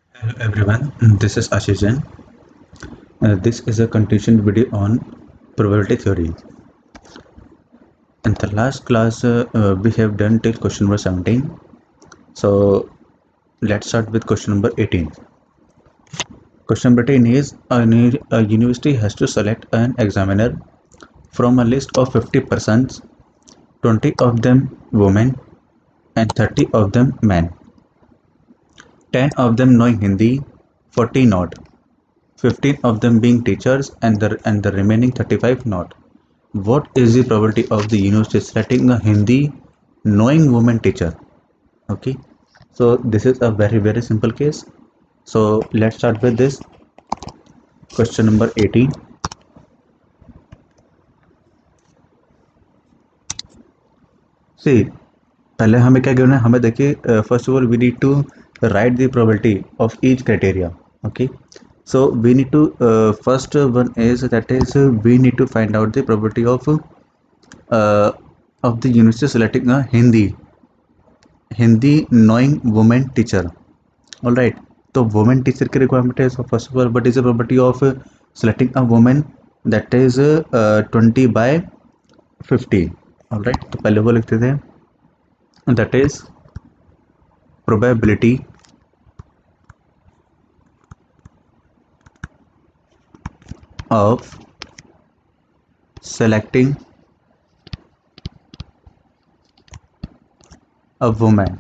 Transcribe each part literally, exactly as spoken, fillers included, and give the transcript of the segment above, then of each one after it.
Hello everyone, this is Ashish Jain. Uh, this is a continuation video on probability theory. In the last class, uh, uh, we have done till question number seventeen. So let's start with question number eighteen. Question number eighteen is a, uni- a university has to select an examiner from a list of fifty persons, twenty of them women and thirty of them men. ten of them knowing Hindi, forty not. fifteen of them being teachers and the, and the remaining thirty-five not. What is the probability of the university selecting a Hindi knowing woman teacher? Okay, so this is a very very simple case. So let's start with this question number eighteen. See, पहले हमें क्या given है, हमें देखिए first of all we need to write the probability of each criteria. Okay, so we need to uh, first one is that is uh, we need to find out the probability of uh, of the university selecting a Hindi Hindi knowing women teacher. All right, तो women teacher की requirement है. So first of all what is the probability of selecting a women, that is twenty by fifty. All right, तो पहले वो लिखते थे, that is probability of selecting a women,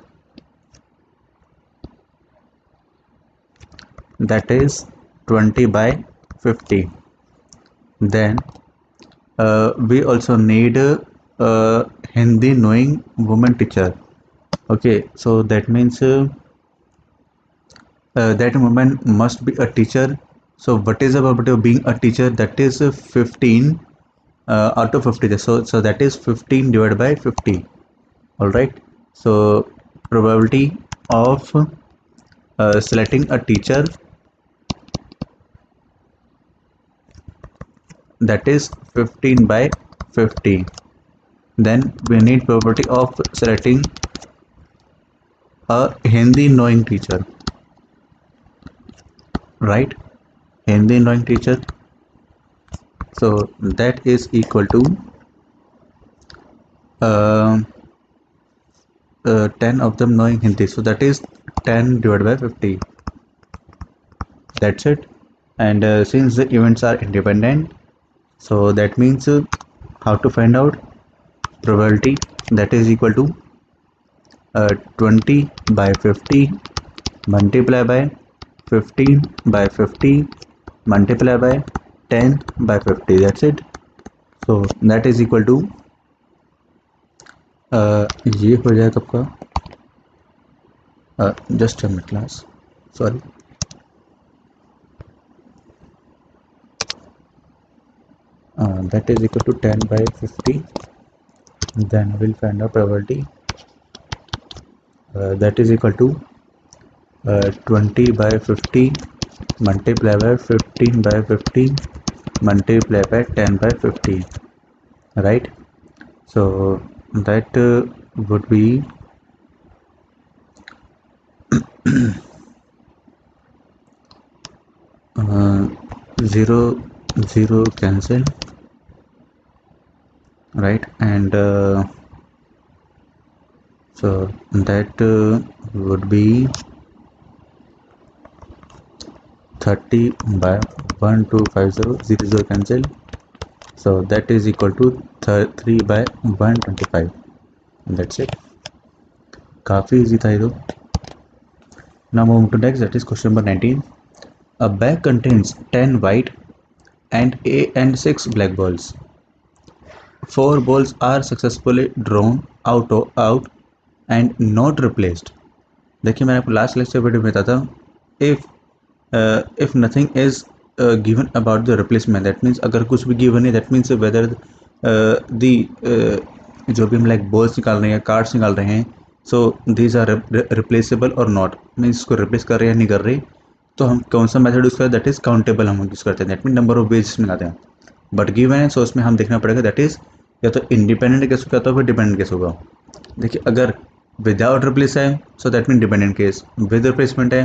that is twenty by fifty. Then uh, we also need a, uh, Hindi knowing woman teacher. Okay, so that means uh, uh, that woman must be a teacher. So what is the probability of being a teacher? That is uh, fifteen uh, out of fifty. So so that is fifteen divided by fifty. All right, so probability of uh, selecting a teacher, that is fifteen by fifty. Then we need probability of selecting a Hindi knowing teacher, right? Hindi knowing teacher, so that is equal to uh, uh, ten of them knowing Hindi, so that is ten divided by fifty. That's it. And uh, since the events are independent, so that means uh, how to find out probability, that is equal to uh, twenty by fifty multiply by fifteen by fifty multiply by ten by fifty. That's it. So that is equal to uh, ये हो जाएगा आपका just minute class, sorry. That is equal to ten by fifty. Then we'll find out probability, uh, that is equal to uh, twenty by fifty multiply by fifteen by fifty multiply by ten by fifty, right? So that uh, would be uh, zero zero cancel, right? And uh, so that uh, would be thirty by one two five zero, zero zero cancel, so that is equal to three by one twenty-five. That's it. काफ़ी easy था ये तो. Now move to next, that is question number nineteen. A bag contains ten white and a and six black balls. Four balls are successfully drawn out of out and not replaced. देखिए मैंने आपको last lecture video में बताया था, if if nothing is given about the replacement, that means अगर कुछ भी given है, दैट मीन्स वेदर दी जो भी हम लाइक बॉल्स निकाल रहे हैं, कार्ड्स निकाल रहे हैं, सो दीज आर रिप्लेसेबल और नॉट, मीन्स इसको रिप्लेस कर रहे हैं या नहीं कर रहे, तो हम कौन सा मेथड यूज़ करें, दैट इज़ काउंटेबल हम यूज़ करते हैं. That mean number of ways में लाते हैं. बट गिवन है, सो उसमें हम देखना पड़ेगा दैट इज़ या तो इंडिपेंडेंट केस होगा या तो फिर डिपेंडेंट केस होगा. देखिए अगर विदाउट रिप्लेस है, so that mean dependent case. With replacement है,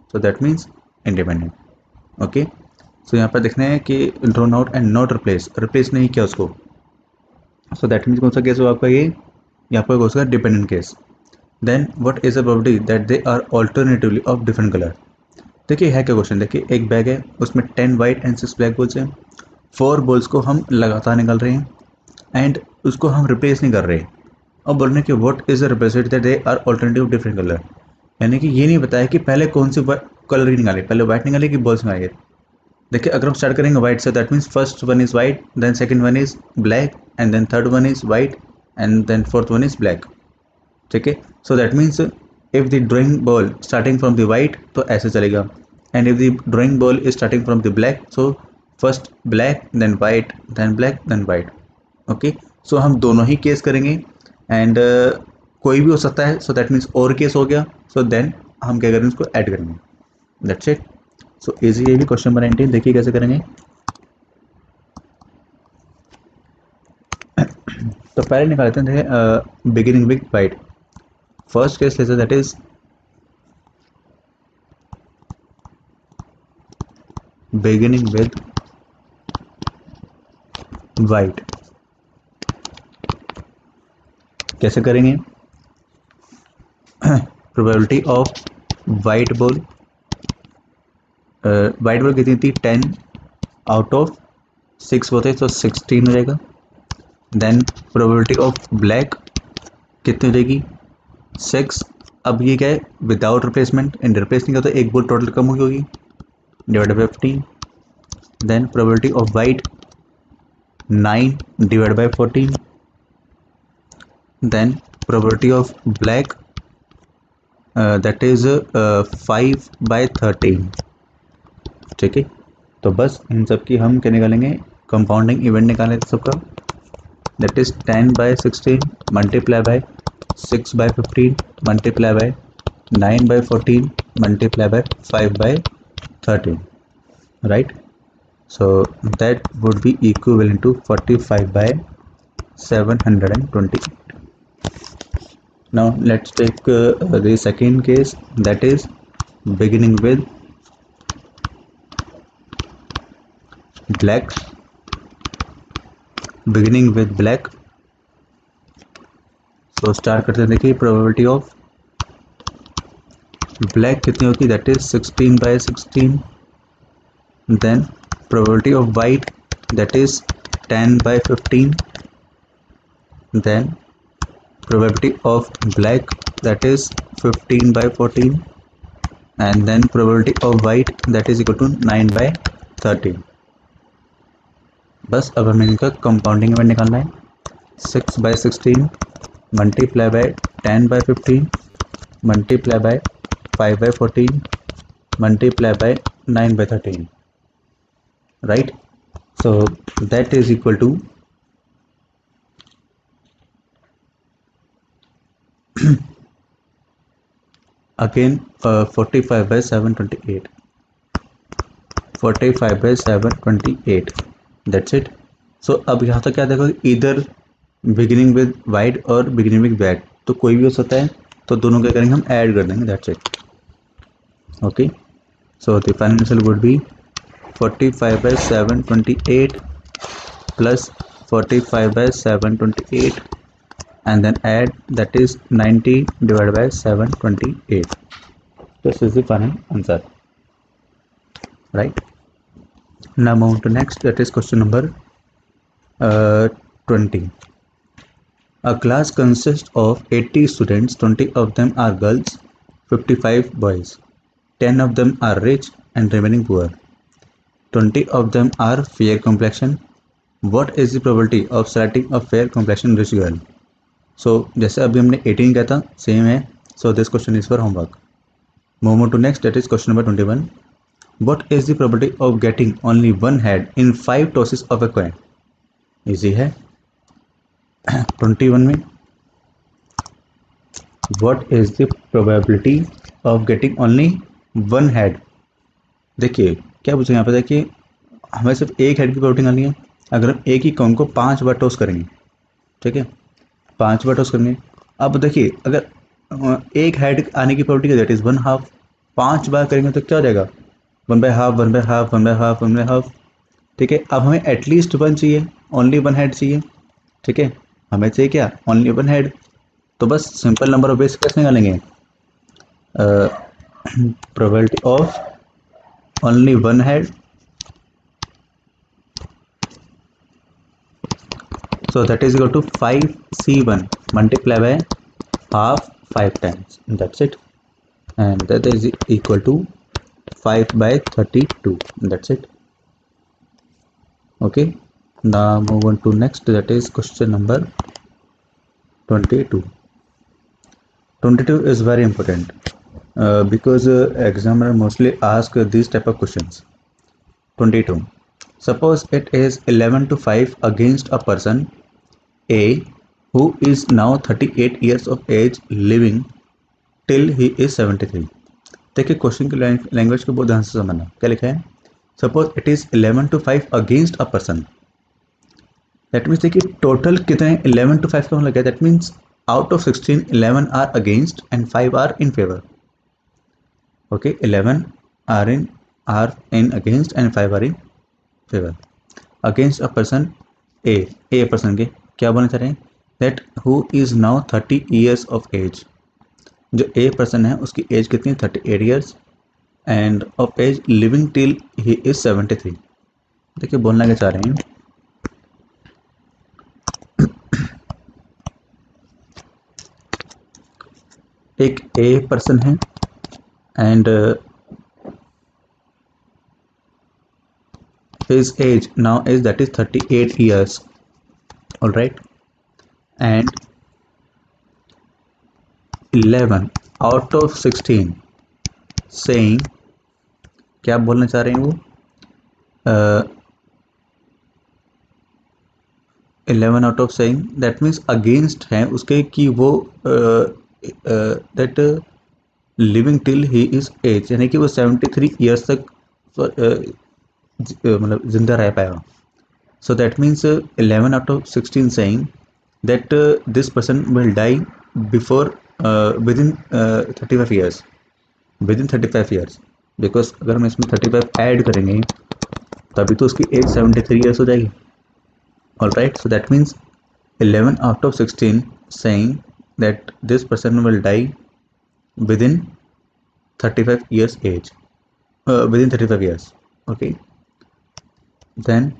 so that means independent. Okay, so यहाँ पर देखना है कि drawn out and not replace, replace नहीं किया उसको, सो दैट मीन्स कौन सा केस होगा आपका ये, ये आपका होगा dependent case. Then what is the probability that they are alternatively of different colour. देखिए है क्या क्वेश्चन, देखिए एक बैग है उसमें ten white and six black balls हैं, फोर बॉल्स को हम लगातार निकाल रहे हैं एंड उसको हम रिप्लेस नहीं कर रहे। अब बोल रहे हैं कि what is the represent that they are alternative different colour, यानी कि ये नहीं बताया कि पहले कौन सी कलर की निकाले, पहले व्हाइट निकाले कि बॉल्स निकाले। देखिए अगर हम स्टार्ट करेंगे व्हाइट से, that means first one is white, then second one is black and then third one is white and then fourth one is black. ठीक है, so that means if the drawing ball starting from the white तो ऐसे चलेगा, and if the drawing ball is starting from the black so first black then white then black then white. Okay, so हम दोनों ही case करेंगे and uh, कोई भी हो सकता है, सो दैट मीन्स और केस हो गया, सो देन हम क्या करेंगे उसको ऐड करेंगे, दैट्स इट। सो इजी है भी क्वेश्चन नंबर नाइनटीन, देखिए कैसे करेंगे। तो पहले निकाल लेते हैं beginning with white. First case लेते that is beginning with white. कैसे करेंगे, probability of white ball, white ball कितनी थी टेन आउट ऑफ सिक्स होते तो सिक्सटीन हो जाएगा। देन प्रोबेबिलिटी ऑफ ब्लैक कितनी हो जाएगी सिक्स। अब ये क्या है विदाउट रिप्लेसमेंट, एंड रिप्लेस नहीं करता एक बॉल टोटल कम हुई होगी divide by fifteen. Then probability of white nine divide by fourteen. Then probability of black that is five by thirteen. ठीक है, तो बस इन सब की हम क्या निकालेंगे, कंपाउंडिंग इवेंट निकालें सबका, that is ten by sixteen multiply by six by fifteen multiply by nine by fourteen multiply by five by thirteen, right. So that would be equivalent to forty-five by seven hundred twenty-eight. Now let's take uh, the second case, that is beginning with black, beginning with black। so start करते हैं, देखिए probability of black कितनी होती है, that is sixteen by sixteen। then probability of white that is ten by fifteen। then probability of black that is fifteen by fourteen। and then probability of white that is equal to nine by thirteen। बस अब हमें इनका compounding event निकालना है, six by sixteen multiply by ten by fifteen multiply by five by fourteen multiply by nine by thirteen, right। so that is equal to again uh, forty-five by seven twenty-eight, forty-five by seven twenty-eight, that's it। so अब यहाँ तक क्या देखो, इधर beginning with white और beginning with black, तो कोई भी हो सकता है, तो दोनों क्या करेंगे हम ऐड कर देंगे, that's it. Okay, so the final answer would be forty-five by seven twenty-eight plus forty-five by seven twenty-eight and then add, that is ninety divided by seven twenty-eight. This is the final answer, right। now move to next, that is question number uh, twenty। a class consists of eighty students, twenty of them are girls, fifty-five boys, ten of them are rich and remaining poor, twenty of them are fair complexion। what is the probability of selecting a fair complexion rich girl। so जैसे अभी हमने eighteen किया था same है, so this question is for homework। move on to next, that is question number twenty-one। what is the probability of getting only one head in five tosses of a coin। easy है। twenty-one में what is the probability of getting only one head। देखिए क्या पूछेंगे यहाँ पे, देखिए हमें सिर्फ एक हेड की प्रोबेबिलिटी निकालनी है। अगर हम एक ही कॉइन को पांच बार टॉस करेंगे, ठीक है, पांच बार टॉस करेंगे। अब देखिए अगर एक हेड आने की probability that is one half, पांच बार करेंगे तो क्या हो जाएगा, one by half, one by half, one by half, one by half. ठीक है, अब हमें एटलीस्ट वन चाहिए, ओनली वन हेड चाहिए। ठीक है, हमें चाहिए क्या, ओनली वन हेड। तो बस सिंपल नंबर ऑफ बेस कैसे निकालेंगे, probability of only one head, so that is equal to five c one multiply by half five times, that's it, and that is equal to five by thirty-two, that's it. Okay, now move on to next, that is question number twenty-two. twenty-two is very important uh, because uh, examiner mostly ask these type of questions. twenty-two, suppose it is eleven to five against a person A who is now thirty-eight years of age living till he is seventy-three. देखिए question की language को बहुत ध्यान से समझना, क्या लिखा है, suppose it is eleven to five against a person, that means देखिए टोटल कितने, इलेवन टू फाइव का मतलब क्या, that means out of sixteen eleven are against and five are in favour. Okay, eleven are in are in against and five are in favour. Against a person A, A person के क्या बोलना चाह रहे हैं, that who is now thirty years of age, जो ए person है उसकी age कितनी, thirty eight years and of age living till he is seventy three. देखिए बोलना क्या चाह रहे हैं, एक ए पर्सन है and his age now is that is thirty-eight years, all right, and eleven out of sixteen saying, क्या बोलना चाह रहे हैं वो, eleven out of saying that means against है उसके कि वो that living till he is age, यानी कि वो सेवेंटी थ्री ईयर्स तक मतलब जिंदा रह पाएगा. So that means eleven out of sixteen saying that this person will die before within thirty five years, within thirty five years, because अगर हम इसमें थर्टी फाइव ऐड करेंगे तभी तो उसकी एज सेवेंटी थ्री ईयर्स हो जाएगी. All right, so that means eleven out of sixteen saying that this person will die within thirty-five years age, uh, within thirty-five years. Okay, then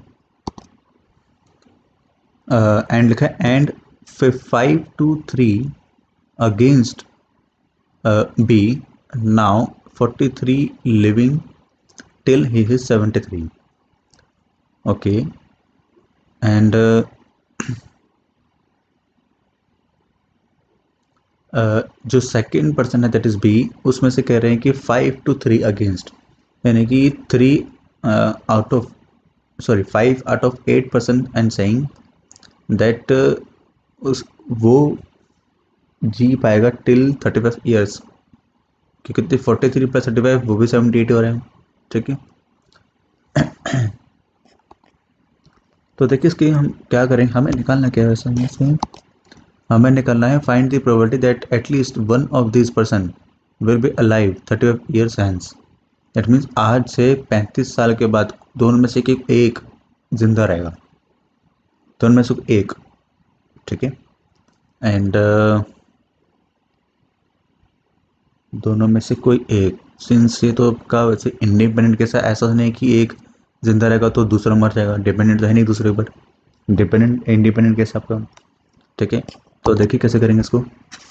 uh, and लिखा है and five to three against uh, B now forty-three living till he is seventy-three. Okay, and uh, Uh, जो second person है that is B, उसमें से कह रहे हैं कि फाइव टू थ्री अगेंस्ट, यानी कि three out of sorry five out of eight person and saying that उस वो जी पाएगा टिल थर्टी फाइव ईयर्स, कि कितने forty three plus thirty five वो भी सेवेंटी एट हो रहे हैं. ठीक है, तो देखिए इसकी हम क्या करेंगे, हमें निकालना क्या है वैसे इसमें, हमें निकालना है find the probability that at least one of this person will be alive thirty five years hence. That means आज से पैंतीस साल के बाद दोनों में से एक, एक जिंदा रहेगा, दोनों में से एक. ठीक है, एंड uh, दोनों में से कोई एक, सिंस ये तो का वैसे इंडिपेंडेंट के साथ ऐसा नहीं कि एक जिंदा रहेगा तो दूसरा मर जाएगा, डिपेंडेंट तो है नहीं दूसरे पर, डिपेंडेंट इंडिपेंडेंट के हिसाब का. ठीक है, तो देखिए कैसे करेंगे इसको.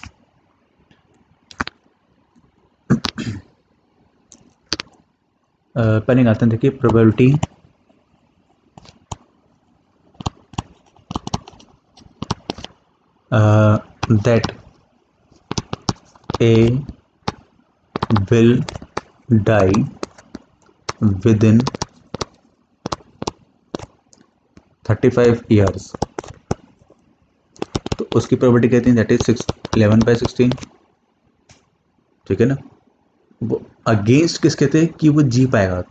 पहले निकालते हैं, देखिए probability that A will die within thirty five years, तो उसकी प्रोबेबिलिटी कहते हैं that is six eleven by sixteen. ठीक है ना, वो अगेंस्ट किस कहते हैं कि वो जी पाएगा,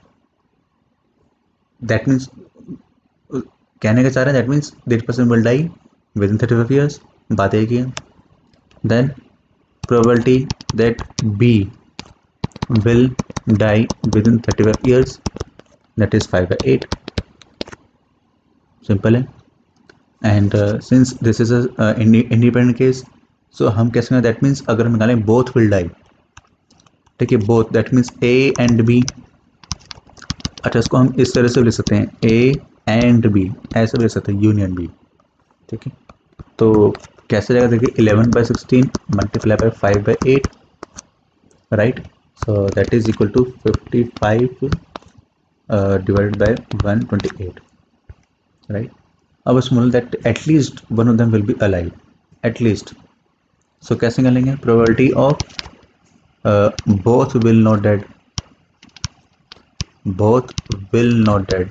दैट मीन्स कहने का चाह रहे हैं that means this person will die within thirty five years, बात एक ही है. Then probability that B will die within thirty-five years, that is five by eight. Simple है. And since this is a independent case, so हम कैसे करें, that means अगर हम निकालें बोथ विल डाई, ठीक है, both that means A and B. अच्छा, इसको हम इस तरह से लिख सकते हैं, ए एंड बी, ऐसे भी लिख सकते हैं, यूनियन बी. ठीक है, तो कैसे जाएगा देखिए, eleven by sixteen multiply by five by eight, right. So that is equal to fifty five divided by one twenty eight, right. अब small that at least one of them will be alive, at least. So कैसे निकालेंगे, probability of both will not dead, both will not dead.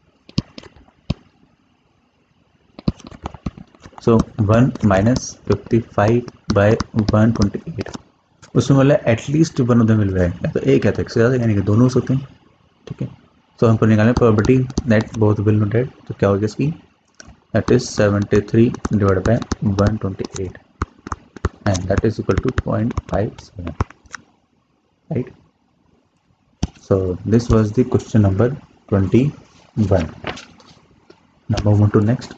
So one minus fifty five by one twenty eight, उसमें बोला at least one of them will die, या तो एक है तो एक से ज़्यादा, यानी कि दोनों हो सकते हैं. ठीक है, तो हमको निकालना probability that both will not dead, तो क्या होगी इसकी, that is seventy three divide by one twenty eight and that is equal to point five seven, right. So this was the question number twenty-one. Now move on to next.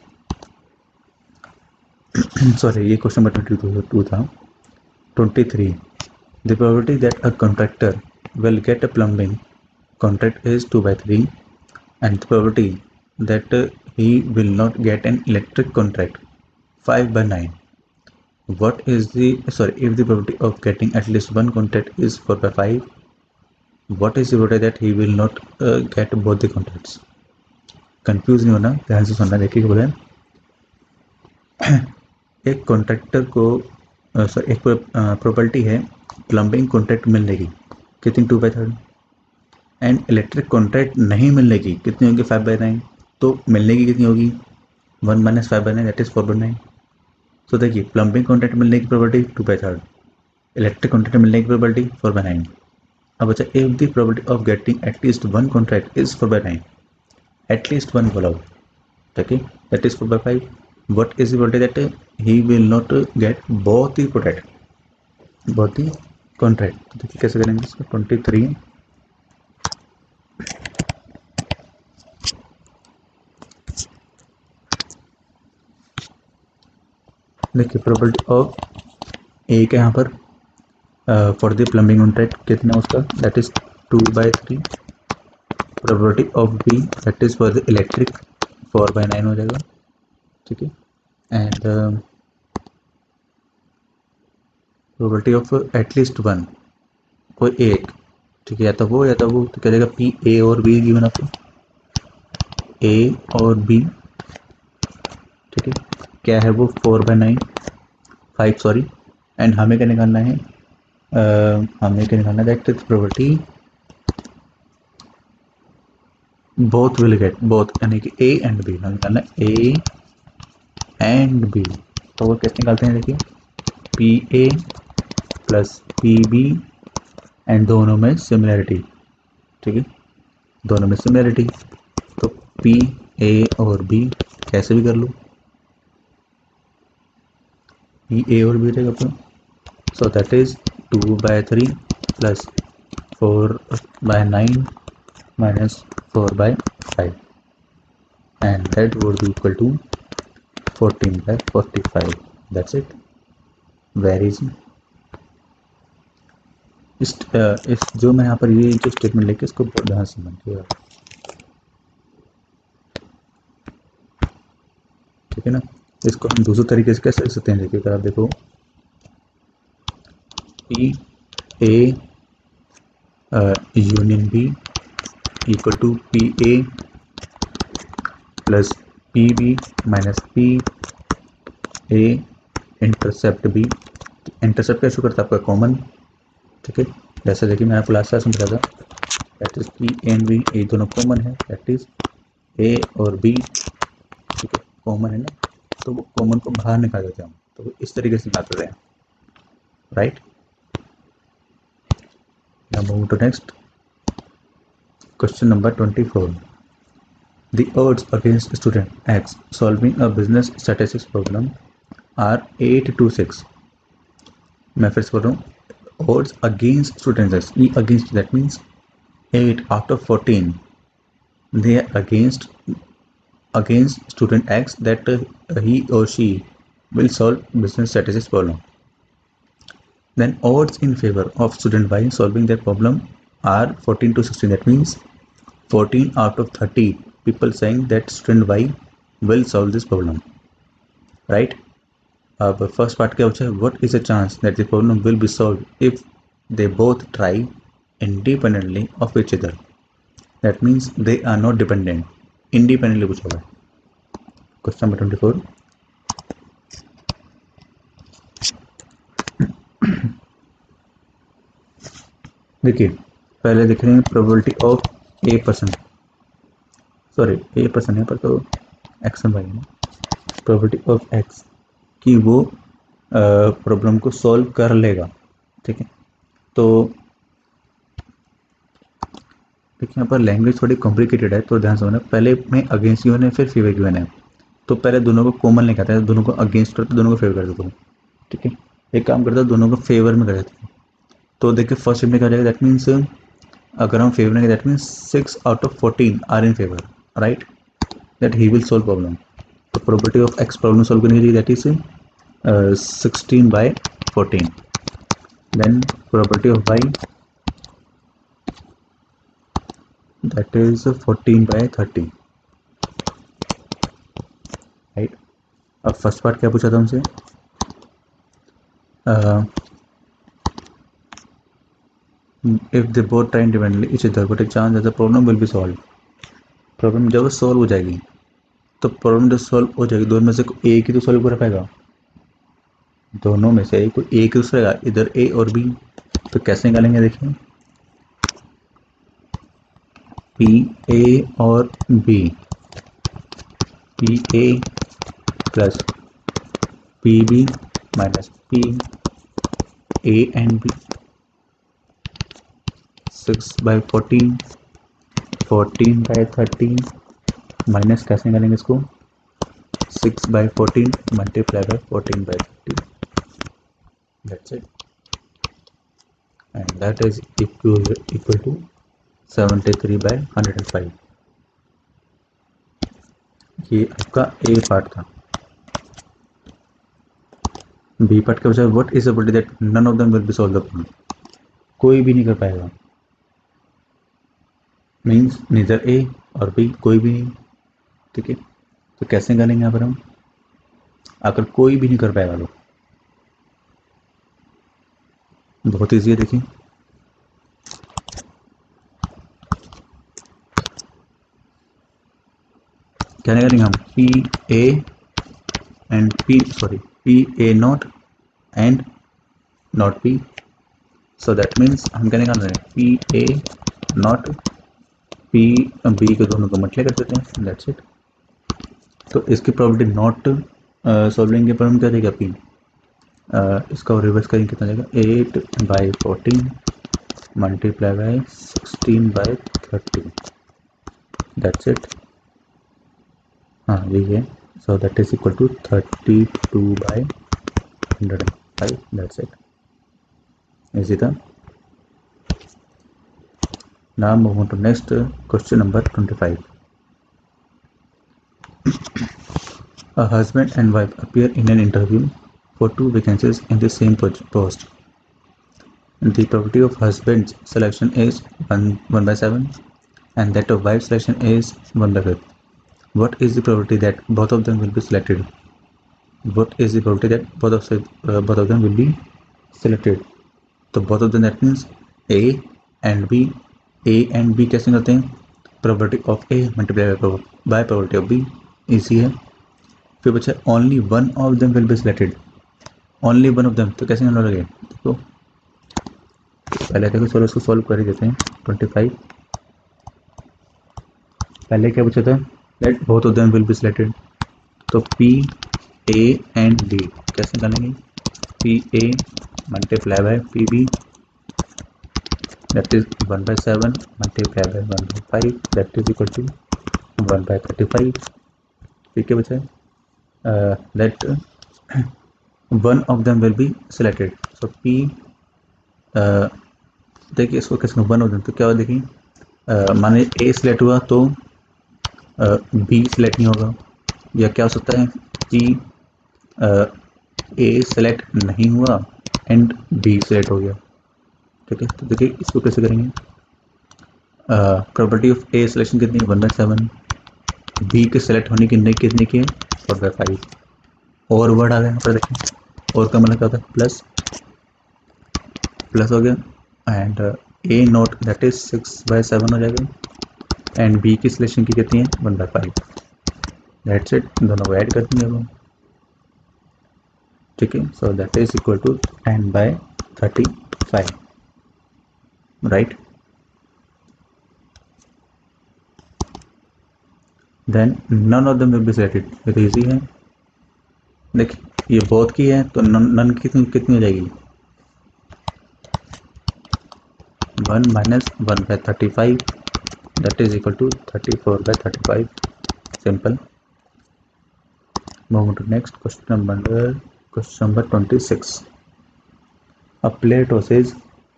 Sorry, ये question number twenty-two था. twenty-three. The probability that a contractor will get a plumbing contract is two by three, and the probability that uh, he will not get an electric contract five by nine. What is the sorry? If the probability of getting at least one contract is four by five, what is the probability that he will not uh, get both the contracts? Confuse नहीं होना, ध्यान से सुनना. देखिए बोले एक contractor को sir एक प्रॉपर्टी है प्लम्बिंग कॉन्ट्रैक्ट मिलने की, कितनी, two by third. And electric contract नहीं मिलने की कितनी होगी, फाइव बाई नाइन. तो मिलने की कितनी होगी, one minus five by nine, that is four by nine. तो देखिए प्लम्बिंग कॉन्ट्रैक्ट मिलने की property two by third, electric contract मिलने की प्रॉपर्टी फोर बाई नाइन. अब अच्छा, if the probability of getting at least one contract is four by nine, at least one बोला, okay, that is four by five. What is the probability that he will not get both the contract, both the contract. तो देखिए कैसे करेंगे इसको, twenty three देखिए probability of A का यहाँ पर फॉर द प्लम्बिंग कॉन्ट्रैक्ट कितना उसका, that is two by three. Probability of B that is for the electric four by nine हो जाएगा. ठीक है, and probability of at least one, कोई एक, ठीक है, या तो वो या तो वो, तो क्या जाएगा, पी ए और बी गिवन आपको, ए और बी. ठीक है, क्या है वो, four by nine, five sorry. And हमें क्या निकालना है, uh, हमें क्या निकालना है, that is probability both will get, both यानी कि ए एंड बी, हमें निकालना है ए एंड बी. तो वो कैसे निकालते हैं, देखिए P A plus P B and दोनों में सिमिलरिटी. ठीक है, दोनों में सिमिलरिटी, तो पी ए और बी कैसे भी कर लो, पी ए और बी रहेगा अपना. So that is two by three plus four by nine minus four by five and that would be equal to fourteen by forty five. That's it, very easy. इस, इस जो मैं यहाँ पर ये जो स्टेटमेंट लेके इसको बहुत ध्यान से समझिएगा. ठीक है ना, इसको हम दूसरे तरीके से कैसे लिख सकते हैं, देखिए अगर आप देखो, P A union B equal to P A plus P B minus P A intercept B. Intercept कैसे करता है आपका, कॉमन. ठीक है, जैसे देखिए मैं आपको लास्ट क्लास में बताया था, that is P and B, ये दोनों कॉमन है, दैट इज ए और बी. ठीक है, कॉमन है ना, तो वो कॉमन को बाहर निकाल देते हैं हम, तो इस तरीके से निकाल रहे हैं, right. Now move to next question number twenty four. The odds against student X solving a business statistics problem are eight to six. मैं फिर से बोल रहा हूँ, odds against student X. E against, that means eight out of fourteen. They are against against student X that uh, he or she will solve business strategies problem. Then odds in favor of student Y solving that problem are fourteen to sixteen. That means fourteen out of thirty people saying that student Y will solve this problem, right? अब first part क्या पूछा है, what is a chance that the problem will be solve if they both try independently of each other. That means they are not dependent. Independently पूछा हुआ है. Question number twenty four. देखिए पहले देख रहे हैं probability of A percent, sorry A percent यहाँ पर तो एक्स एंड वाई है. प्रोबेबिलिटी ऑफ एक्स कि वो प्रॉब्लम को सॉल्व कर लेगा. ठीक है, तो देखिए यहाँ पर लैंग्वेज थोड़ी कॉम्प्लिकेटेड है तो ध्यान समझना. पहले में अगेंस्ट गिवन है फिर फेवर गिवन है, तो पहले दोनों को कॉमन नहीं कहता है, दोनों को अगेंस्ट करते दोनों को फेवर कर देता हूँ. ठीक है, एक काम करता है दोनों को फेवर में कर देते हैं. तो देखिए फर्स्ट में क्या जाएगा, दैट मीन्स अगर हम फेवर में that means six out of fourteen are in favour, right, that he will solve problem. तो probability of X problem solve करने के लिए that is sixteen by fourteen. Then probability of Y that is fourteen by thirty, right. अब first part क्या पूछा था हमसे, if they both try independently each other but a chance that the problem will be solve. Problem जब solve हो जाएगी तो problem जब सॉल्व हो जाएगी दोनों में से एक ही तो सॉल्व कर पाएगा, दोनों में से कोई एक ही दूसरा, इधर ए और बी. तो कैसे निकालेंगे, देखिए पी ए और B, P A plus P B minus P A and B. Six by fourteen, fourteen by thirteen minus कैसे निकालेंगे इसको, six by fourteen multiply by fourteen by thirteen. That's it, and that is equal equal to seventy three by hundred and five. ये आपका A part था. B part का बचा what is probability that none of them will be solve the problem. कोई भी नहीं कर पाएगा, मीन्स नीदर ए और बी, कोई भी नहीं. ठीक है, तो कैसे करेंगे यहाँ पर हम, अगर कोई भी नहीं कर पाएगा तो बहुत ईजी है. देखिए क्या निकालेंगे हम, P A and P sorry P A not and not P. So that means हम क्या निकाल रहे हैं, P A not P B के दोनों को मल्टीप्लाई कर देते हैं. That's it. तो इसकी प्रोबेबिलिटी नॉट सॉल्विंग के पर हम क्या देगा पी, इसका रिवर्स करेंगे कितना जाएगा, eight by fourteen multiply by sixteen by thirty. That's it. हाँ यही है. So that is equal to thirty two by hundred and five. That's it. इसी था. Now move on to next question number twenty five. A husband and wife appear in an interview for two vacancies in the same post. The probability of husband's selection is one, one by seven and that of wife's selection is one by five. What is the probability that both of them will be selected? What is the probability that both of, uh, both of them will be selected? तो both of them that means A and B. A and B कैसे करते हैं, probability of A multiplied by probability of B. Easy है. फिर बचा only one of them will be selected, only one of them. तो कैसे हम लगे, देखो पहले देखो चलो इसको सॉल्व कर ही देते हैं. ट्वेंटी फाइव पहले क्या पूछा था, let both of them will be selected. तो पी ए एंड डी कैसे निकालेंगे, P A multiply by P B that is one by seven multiply by one by five that is equal to one by thirty five. ठीक है बच्चा, that one of them will be selected. So P देखिए इसको किसको one हो जाए तो क्या हुआ, देखिए माने ए सिलेक्ट हुआ तो बी सिलेक्ट नहीं होगा, या क्या हो सकता है कि ए सिलेक्ट नहीं हुआ एंड बी सिलेक्ट हो गया। ठीक है, तो देखिए इसको कैसे करेंगे, प्रॉपर्टी ऑफ ए सिलेक्शन कितनी है वन बाई सेवन, बी के सिलेक्ट होने की नहीं कितनी की है फोर बाई फाइव, और वर्ड आ गया यहाँ पर देखें, और का मतलब क्या होता है प्लस, प्लस हो गया and A not that is six by seven हो जाएगा एंड बी की सिलेक्शन की कितनी है one by five, that's it, दोनों को ऐड कर देंगे वो। ठीक है, so that is equal to ten by thirty five, right. Then none of them will be selected, ये तो ईजी है। देखिए ये बोथ की है तो नन नन कितनी कितनी हो जाएगी, one minus one by thirty five that is equal to thirty four by thirty five, simple. Move to next question number question number twenty six. A player tosses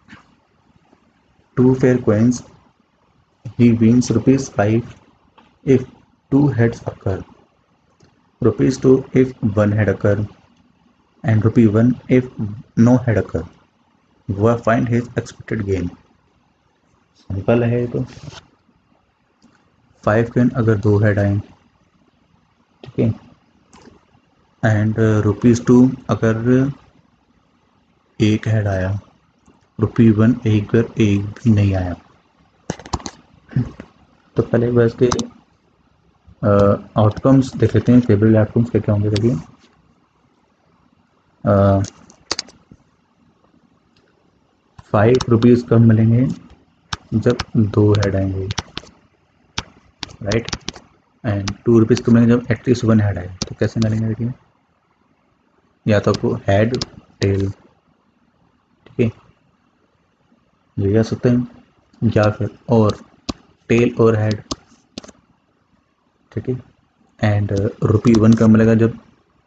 two fair coins, he wins rupees five if two heads occur, rupees two if one head occur, and rupee one if no head occur. वह find his expected gain. Simple है ये तो, five coin अगर दो head आए, ठीक है, and rupees two अगर एक हेड आया, रुपी वन एक अगर एक भी नहीं आया। तो पहले बस के आउटकम्स देख लेते हैं, फेवरेट आउटकम्स क्या क्या होंगे। देखिए फाइव रुपीज़ कब मिलेंगे, जब दो हेड आएंगे, राइट, एंड टू रुपीज़ कब मिलेंगे, जब एटलीस्ट वन हेड आए। तो कैसे मिलेंगे, देखिए या तो आपको हेड टेल, ठीक है, ये जा सकते हैं, या फिर और टेल और हेड, ठीक है, एंड रुपी वन कब मिलेगा, जब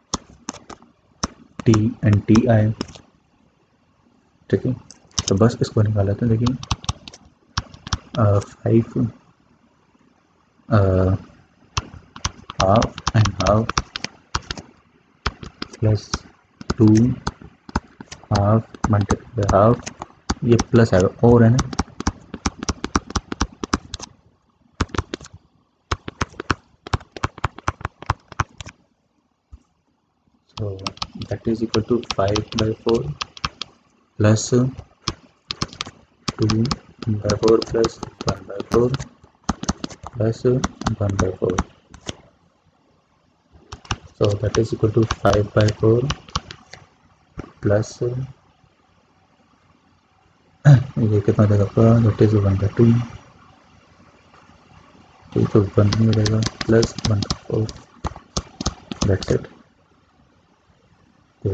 टी एंड टी आए, ठीक है। तो बस इसको निकाल लेते हैं। देखिए five half and half plus two half multiply half, ये प्लस आएगा और है ना, so that is equal to five by four plus two by four plus one by four plus one by four, so that is equal to five by four plus ये कितना देगा आपका, that is one by two, ठीक तो one नहीं मिलेगा plus one by four, that's it। तो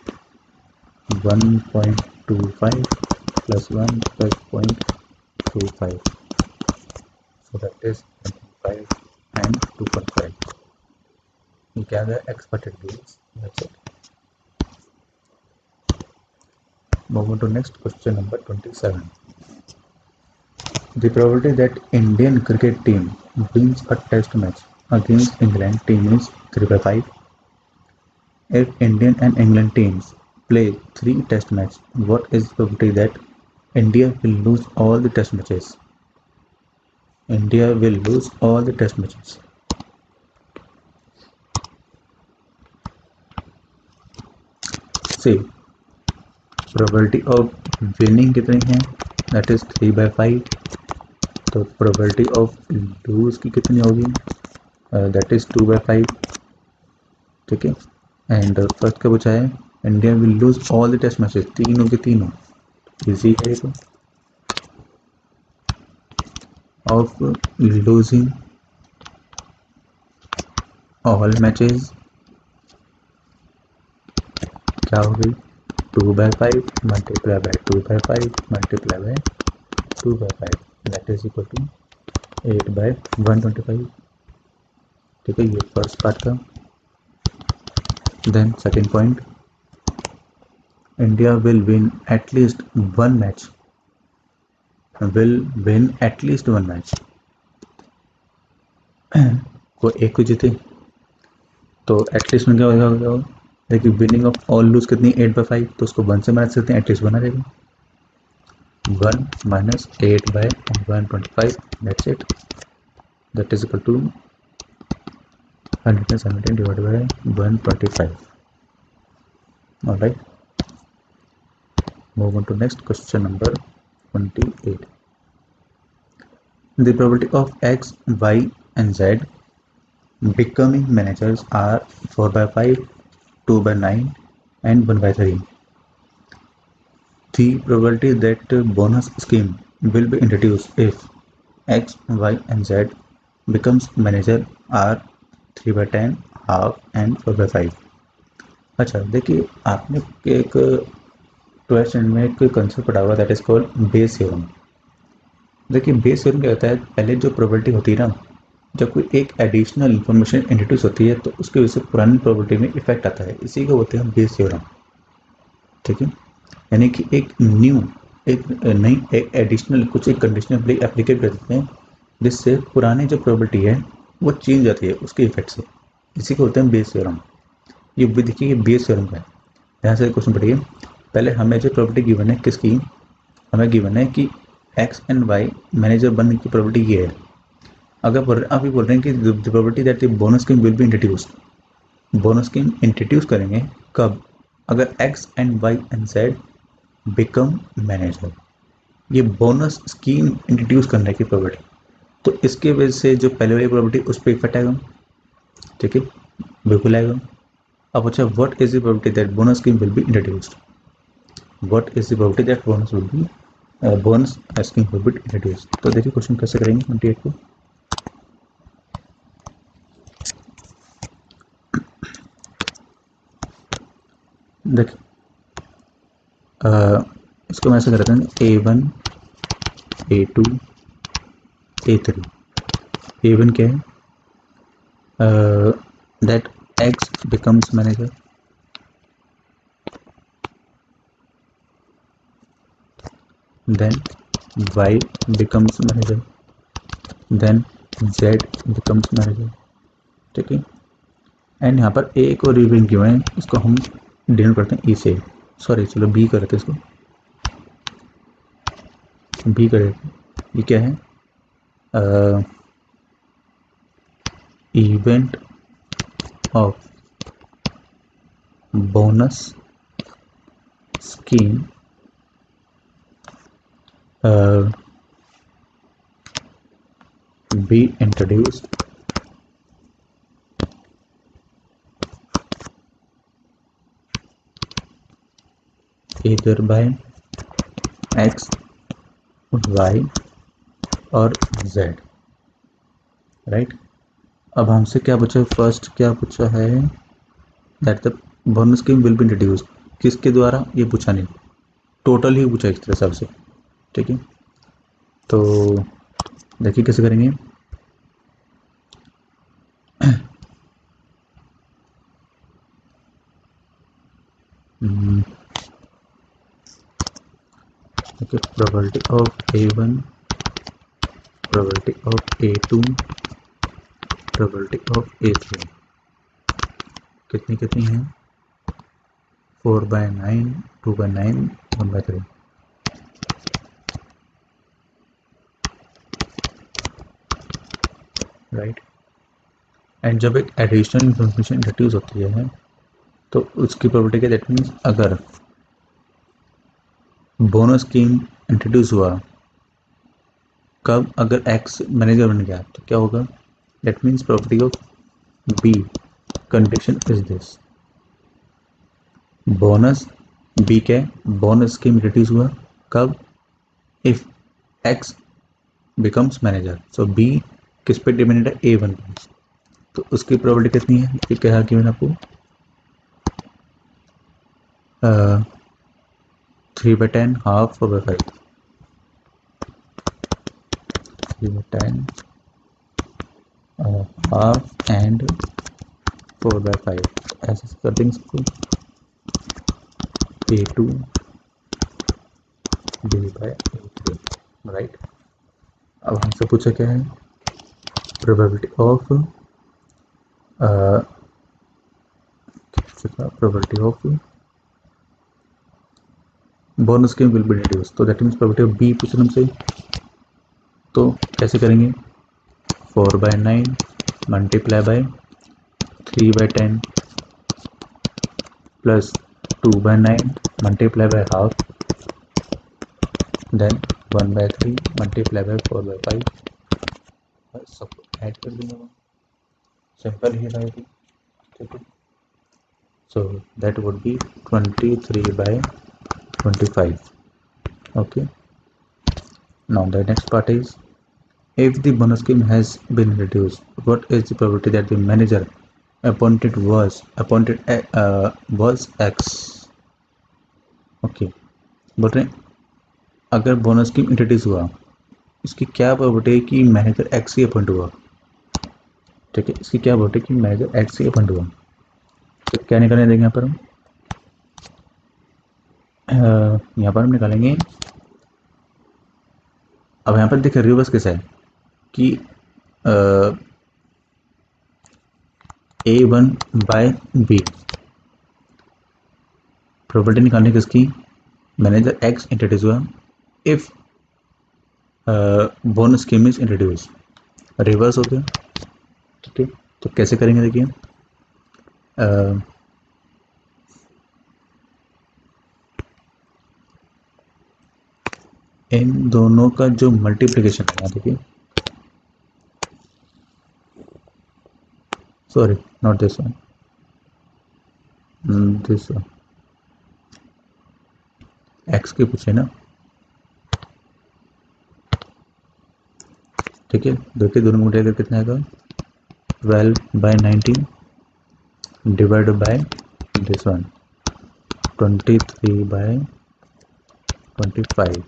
one point two five plus one plus point two five, so that is five and two point five, ये क्या है expected gains, that's it। Move on to next question number twenty-seven. The probability that Indian cricket team wins a test match against England team is three by five. If Indian and England teams play three test matches, what is the probability that India will lose all the test matches? India will lose all the test matches. See, probability of winning कितनी है, that is three by five, तो probability of lose की कितनी होगी, that is two by five, ठीक है। And first का पूछा है India will lose all the test matches, तीनों के तीनों, इजी है तो, ऑफ लूजिंग ऑल मैचेस क्या हो गई, two by five multiply by two by five multiply by two by five, that is equal to eight by one twenty five, ठीक है, ये फर्स्ट पार्ट का। Then second point, India will win at least one match. Will win at least one match. को एक को जीते तो at least में क्या होगा? देखिए विनिंग ऑफ ऑल लूज कितनी एट बाई फाइव, तो उसको वन से माइनस करते हैं, एटलीस्ट बना रहेगा one minus eight by one twenty five, that's it, that is equal to hundred and seventeen divided by one twenty five. Alright, move on to next question number twenty-eight. The probability of x, y and z becoming managers are four by five, two by nine and one by three. The probability that bonus scheme will be introduced if x, y and z becomes manager are three by ten, half and four by five. अच्छा देखिए, आपने एक twelfth standard में एक concept पढ़ा हुआ, that is called Bayes theorem. देखिए Bayes theorem क्या होता है, पहले जो प्रोबेबिलिटी होती है ना, जब कोई एक एडिशनल इन्फॉर्मेशन इंट्रोड्यूस होती है तो उसकी वजह से पुरानी प्रोबेबिलिटी में इफेक्ट आता है, इसी को बोलते हैं बेस थ्योरम. ठीक है, यानी कि एक न्यू एक नई एक एडिशनल कुछ एक कंडीशन एप्लीकेट कर देते हैं जिससे पुरानी जो प्रोबेबिलिटी है वो चेंज जाती है उसके इफेक्ट से, इसी को बोलते हैं बेस थ्योरम. ये भी देखिए ये बेस थ्योरम का है. यहाँ से क्वेश्चन पढ़िए, पहले हमें जो प्रोबेबिलिटी गिवन है किसकी, हमें गिवन है कि एक्स एंड वाई मैनेजर बनने की प्रोबेबिलिटी ये है. अगर आप ये बोल रहे हैं कि the probability that the bonus scheme will be introduced, bonus scheme introduce करेंगे कब, अगर X and Y and Z become manager, ये बोनस स्कीम इंट्रोड्यूस करने की प्रोबेबिलिटी, तो इसके वजह से जो पहले वाली प्रोबेबिलिटी उस पर इफेक्ट आएगा. ठीक है, बिल्कुल आएगा. अब अच्छा, what is the probability that bonus scheme will be introduced, what is the probability that bonus will be bonus scheme will be introduced. तो देखिए क्वेश्चन कैसे करेंगे ट्वेंटी एट को. देखिए इसको मैं ऐसे करते हैं, A one A two A three. A one क्या है, that X becomes manager, then Y becomes manager, then Z becomes manager. ठीक है, एंड यहाँ पर एक और रिविंग क्यों है, इसको हम डिनोट करते हैं ई से, सॉरी चलो बी करते हैं, इसको बी करें. ये क्या है, event of bonus scheme be introduced either by x, y और z. राइट, अब हमसे क्या पूछा, फर्स्ट क्या पूछा है, that the bonus scheme will be introduced, किसके द्वारा ये पूछा नहीं, टोटल ही पूछा इस तरह से आपसे. ठीक है, तो देखिए कैसे करेंगे. okay, probability of A one, probability of A two, probability of A three कितनी कितनी है, four by nine, two by nine, one by three. Right, and जब एक एडिशनल इंफॉर्मेशन इंट्रोड्यूस होती है तो उसकी प्रोबेबिलिटी क्या, दैट मीन्स अगर बोनस स्कीम इंट्रोड्यूस हुआ कब, अगर एक्स मैनेजर बन गया तो क्या होगा, that means probability of B condition is this, bonus B क्या है, बोनस स्कीम इंट्रोड्यूस हुआ कब, if X becomes manager, so B किस पे डिपेंडेंट है, ए वन पे, तो उसकी प्रोबेबिलिटी कितनी है, ये कहा कि मैंने आपको three by ten, half, four by five, three by ten, half and four by five, ऐसे कर देंगे इसको. A two B by A three, right. अब हमसे पूछा क्या है, probability of probability of bonus scheme will be reduce, तो that means probability of B पूछा हमसे, तो कैसे करेंगे, four by nine multiply by three by ten plus two by nine multiply by half, then one by three multiply by four by five, सब add कर दूंगा मैं, सिंपल ही रहेगी, ठीक है। So that would be twenty three by twenty five, okay. Now the next part is, if the bonus scheme has been reduced, what is the probability that the manager appointed was appointed uh, was X, okay. बोल रहे हैं अगर bonus scheme introduce हुआ, इसकी क्या probability है कि manager x ही appoint हुआ, ठीक है। इसकी क्या प्रोबेबिलिटी कि मैनेजर एक्स ही अपॉइंट हुआ, तो क्या निकालने देंगे यहाँ पर हम, यहाँ पर हम निकालेंगे, अब यहाँ पर देखिए रिवर्स कैसा है कि A one by B, probability निकालने किसकी, मैनेजर एक्स इंट्रोड्यूस हुआ if bonus scheme is introduce, reverse हो गया, ठीक है। तो कैसे करेंगे देखिए, uh, इन दोनों का जो मल्टीप्लिकेशन है, देखिए sorry not this one, this one X के पूछे ना, ठीक है। देखिए दोनों मिलाकर कितना आएगा, twelve by nineteen divide by this one twenty three by twenty five,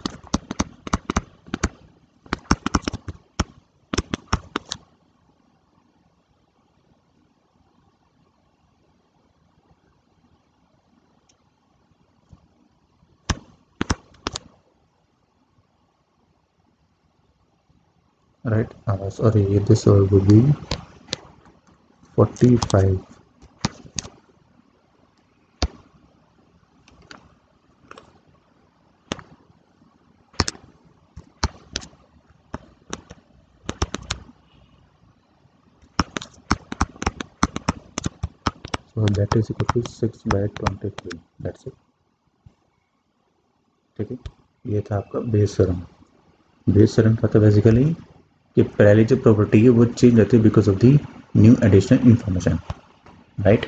right. Uh, sorry, this will be forty-five, so that is equal to six by twenty-three, that's it, ठीक है। ये था आपका बेस थ्योरम। बेस थ्योरम का था basically कि पहली जो प्रॉपर्टी है वो चेंज होती है because of the new additional information, right.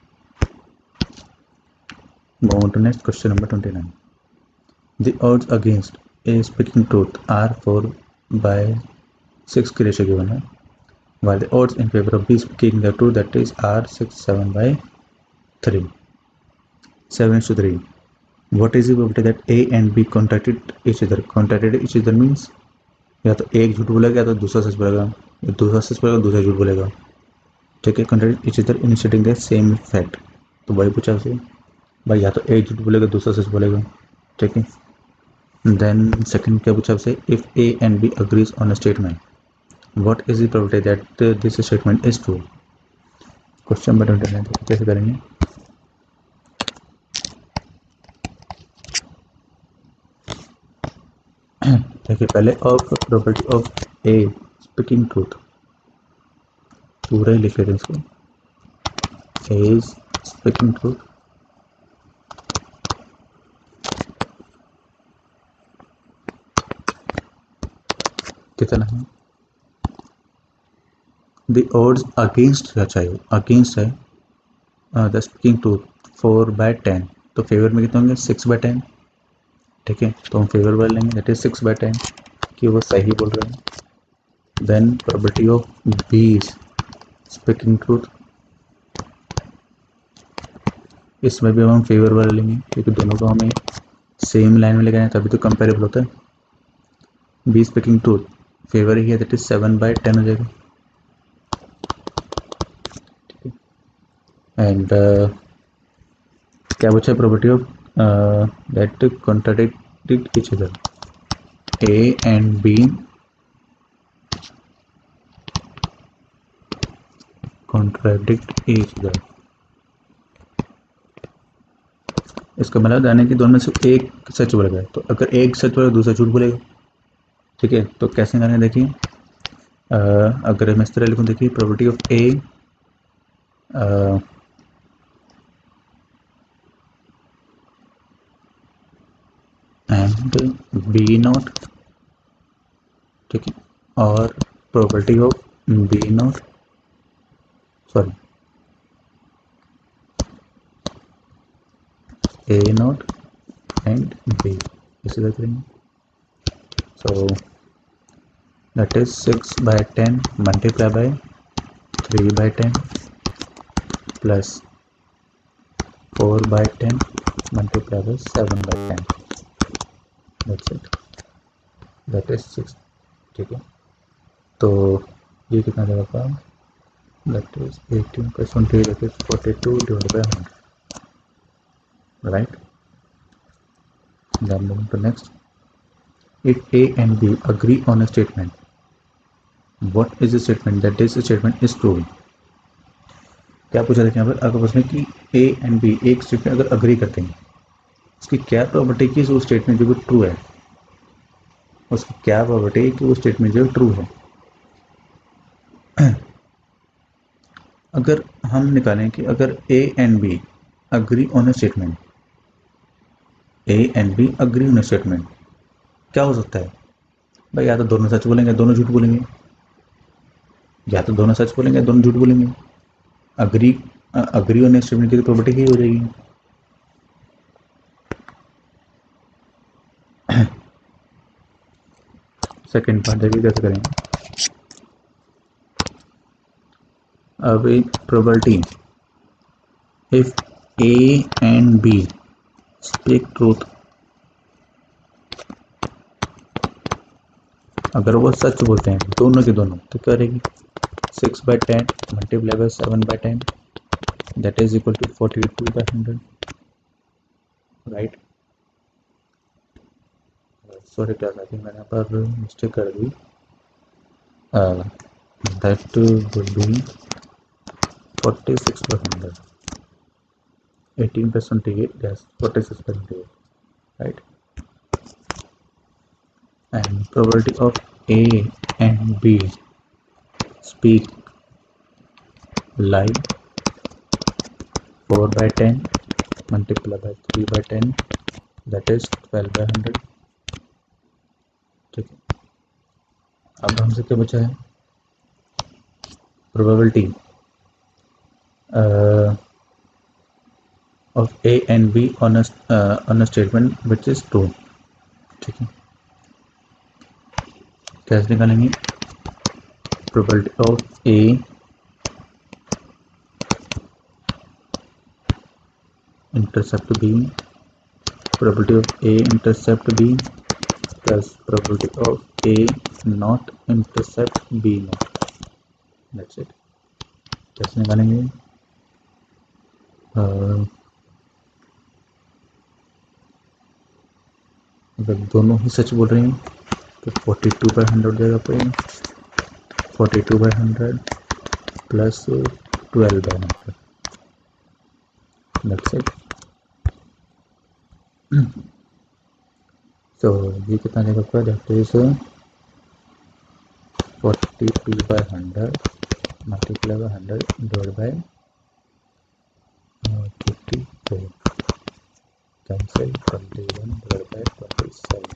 Move on to next question number twenty nine, the odds against A speaking truth are four by six की रेशियो गिवन है, while the odds in favor of B speaking the truth, that is R six seven by three, seven to three. What is the probability that A and B contradicted each other? Contradicted each other means या तो एक झूठ बोलेगा या तो दूसरा सच बोलेगा, या दूसरा सच बोलेगा दूसरा झूठ बोलेगा, ठीक है। contradict each other in stating the same fact, तो वही पूछा उसे भाई, या तो एक झूठ बोलेगा दूसरा सच बोलेगा, ठीक है। देन सेकंड क्या पूछा उसे, if A and B agrees on a statement, what is the probability that uh, this statement is true? Question number twenty nine कैसे करेंगे, देखिए पहले of property of A speaking truth, पूरा ही लिख लेते हैं इसको, ए इज स्पीकिंग ट्रूथ, कितना है, द ऑड्स अगेंस्ट क्या चाहिए, अगेंस्ट है the speaking truth four by ten, तो फेवर में कितने होंगे सिक्स बाय टेन, ठीक है। तो हम फेवर वाले लेंगे that is six by ten कि वो सही बोल रहे हैं। Then probability of B speaking truth, इसमें भी हम फेवर वाले लेंगे क्योंकि दोनों को हमें सेम लाइन में लेकर आए तभी तो कंपेरेबल होता है। बी स्पीकिंग ट्रूथ फेवर ही है that is seven by ten हो जाएगा, ठीक है। एंड uh, क्या बचा है probability of that contradicted each other. A and B contradict each other. इसका मतलब जाने कि दोनों में से एक सच बोलेगा, तो अगर एक सच बोलेगा दूसरा झूठ बोलेगा, ठीक है। तो कैसे निकालें, देखिए अगर मैं इस तरह लिखूँ, देखिए probability of A and B not, ठीक है, और probability of B not sorry A not and B, इसी तरह करेंगे। सो that is six by ten multiplied by three by ten plus four by ten multiplied by seven by ten, that's it, that is six, ठीक है। तो ये कितना देगा आपका, that is eighteen plus twenty, that is forty-two divided by one hundred, right? Then moving to next, if A and B agree on a statement, what is the statement that this statement is true? क्या पूछा था यहाँ पर अगर प्रश्न कि A and B एक statement अगर अग्री करते हैं, उसकी क्या प्रोबेबिलिटी कि वो स्टेटमेंट जो ट्रू है, उसकी क्या प्रोबेबिलिटी कि वो स्टेटमेंट जो ट्रू है। अगर हम निकालें कि अगर A and B agree on a statement, A and B agree on a statement, क्या हो सकता है भाई, या तो दोनों सच बोलेंगे दोनों झूठ बोलेंगे, या तो दोनों सच बोलेंगे दोनों झूठ बोलेंगे। Agree agree on a statement की तो प्रोबेबिलिटी ही हो जाएगी। सेकेंड पार्ट देखिए कैसे करेंगे। अब एक probability if A and B speak truth, अगर वो सच बोलते हैं दोनों के दोनों, तो क्या रहेगी, six by ten multiply by seven by ten, that is equal to forty two by hundred, right. Sorry class, I think मैंने यहाँ पर मिस्टेक कर दी, that would be forty six by hundred, eighteen plus twenty eight, yes forty six by twenty eight, right. And probability of A and B speak lie, four by ten multiplied by three by ten, that is twelve by hundred, ठीक है। अब हमसे क्या बचा है, probability uh, of A and B on a uh, on a statement which is true, ठीक है। कैसे निकालेंगे, probability of A intercept B, probability of A intercept B plus probability of A not intercept B not, that's it. कैसे निकालेंगे, अगर दोनों ही सच बोल रहे हैं तो फोर्टी टू बाई हंड्रेड जाएगा पे, forty two by hundred plus twelve by hundred, that's it. तो ये कितना देगा आपका, that is forty two by hundred multiply by hundred divide by fifty four, cancel twenty one divide by twenty seven.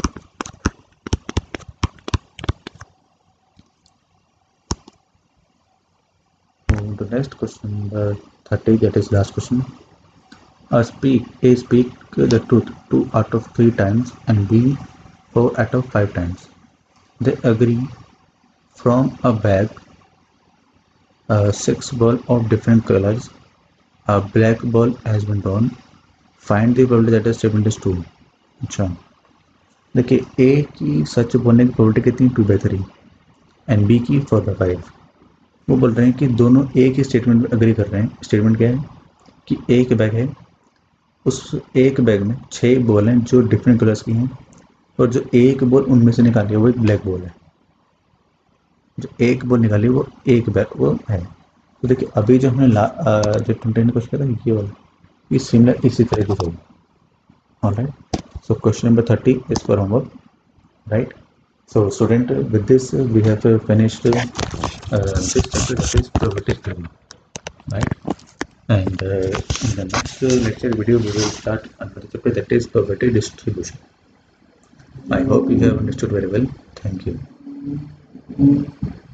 The next question, number thirty, that is last question. A speak A speak the truth two out of three times and B four out of five times. They agree from a bag uh, six ball of different colors. A black ball has been drawn. Find the probability that the statement is true. अच्छा देखिए, A की सच बोलने की probability कितनी, two by three, and B की four by five. वो बोल रहे हैं कि दोनों एक ही स्टेटमेंट में अग्री कर रहे हैं। स्टेटमेंट क्या है कि एक बैग है उस एक बैग में छः बॉल हैं जो डिफरेंट कलर्स की हैं, और जो एक बॉल उनमें से निकाली है वो एक ब्लैक बॉल है। जो एक बॉल निकाली वो एक बैग वो है। तो देखिए अभी जो हमने ला अ, जो ट्वेंटी ने क्वेश्चन था ये वाला, ये सिमिलर इसी तरीके से होगा। Alright, so question number thirty is for homework, right? So student, with this uh, we have uh, finished uh, this chapter, that is probability theory, right? And uh, in the next uh, lecture video we will start another chapter, that is probability distribution. I hope you have understood very well. Thank you.